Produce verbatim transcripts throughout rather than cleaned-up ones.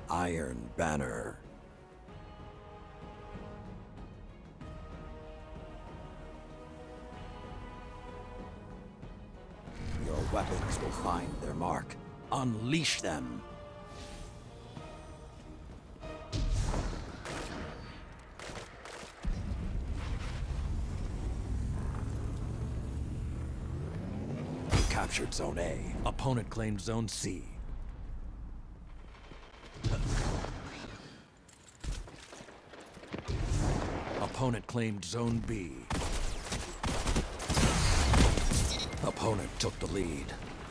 Iron Banner. Your weapons will find their mark. Unleash them! You captured Zone A. Opponent claimed Zone C. Opponent claimed Zone B. Opponent took the lead.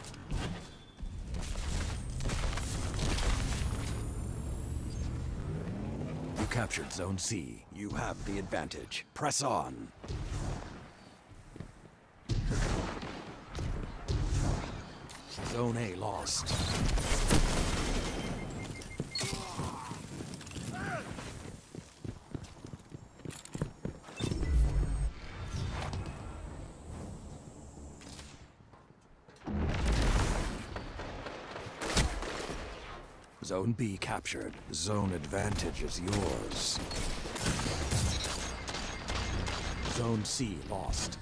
You captured Zone C. You have the advantage. Press on. Zone A lost. Zone B captured. Zone advantage is yours. Zone C lost.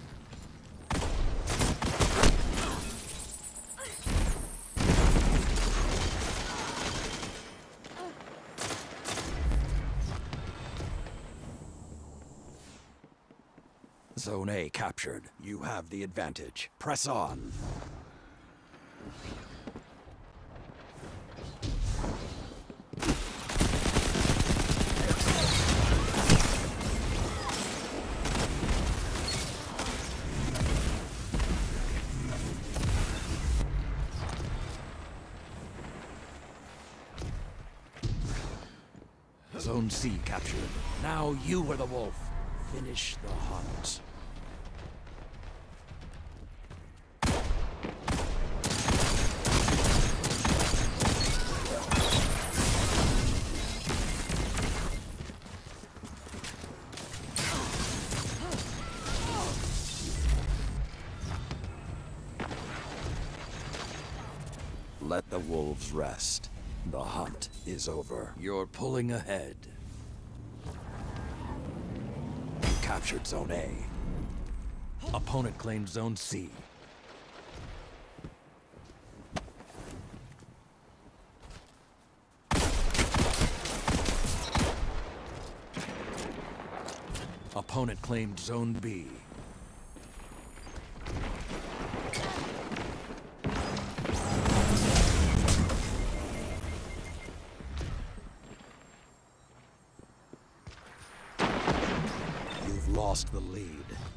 Zone A captured. You have the advantage. Press on. Zone C captured. Now you are the wolf. Finish the hunt. Let the wolves rest. The hunt is over. You're pulling ahead. You captured Zone A. Opponent claimed Zone C. Opponent claimed Zone B. Lost the lead.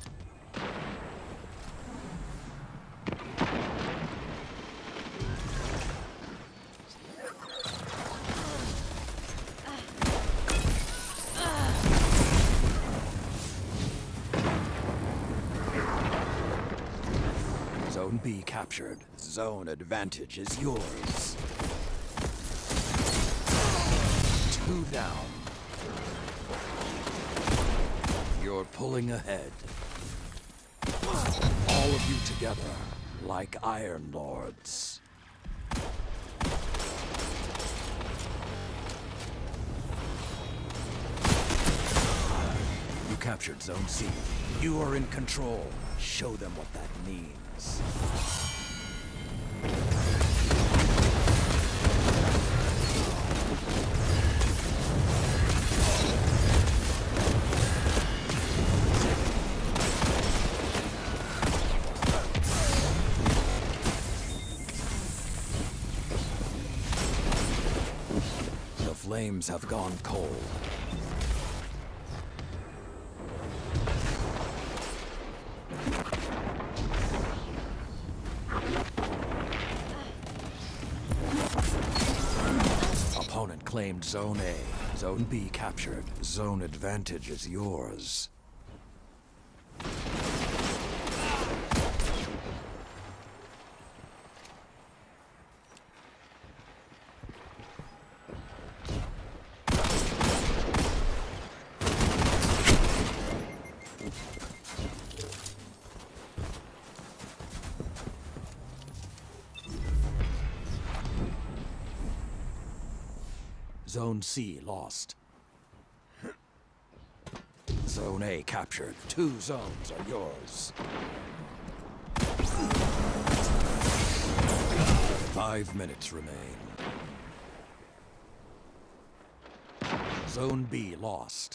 Zone B captured. Zone advantage is yours. Two down. You're pulling ahead. All of you together, like Iron Lords. You captured Zone C. You are in control. Show them what that means. Flames have gone cold. Opponent claimed Zone A. Zone B captured. Zone advantage is yours. Zone C lost. Zone A captured. Two zones are yours. Five minutes remain. Zone B lost.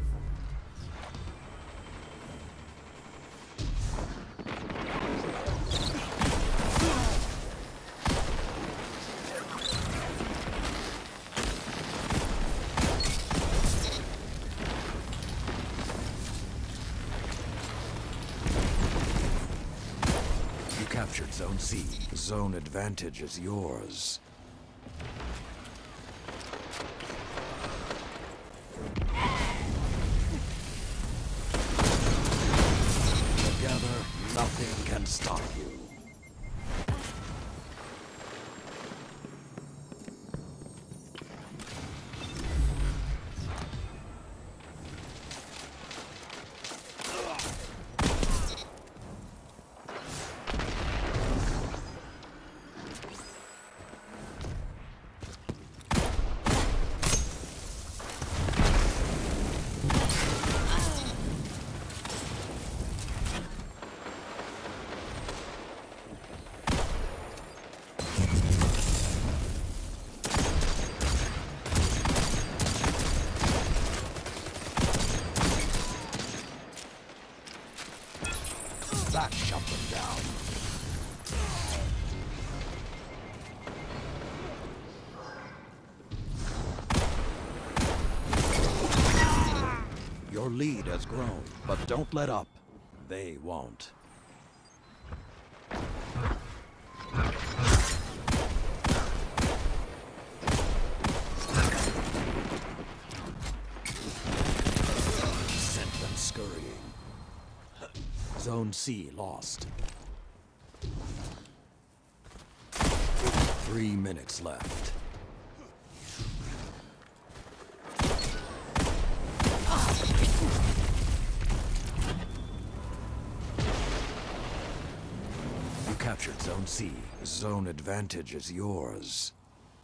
You captured Zone C. Zone advantage is yours. Together, nothing can stop you. That shut them down. Your lead has grown, but don't let up. They won't. Sent them scurrying. Zone C lost. Three minutes left. You captured Zone C. Zone advantage is yours.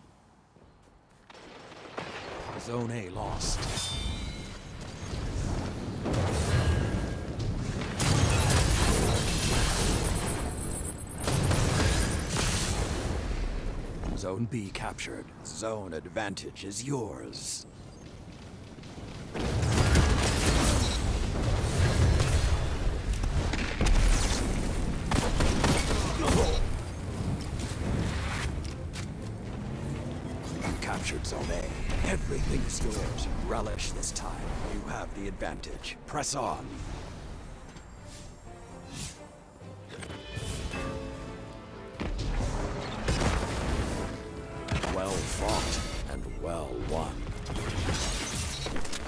Zone A lost. Zone B captured. Zone advantage is yours. You captured Zone A. Everything is yours. Relish this time. You have the advantage. Press on. Well fought and well won.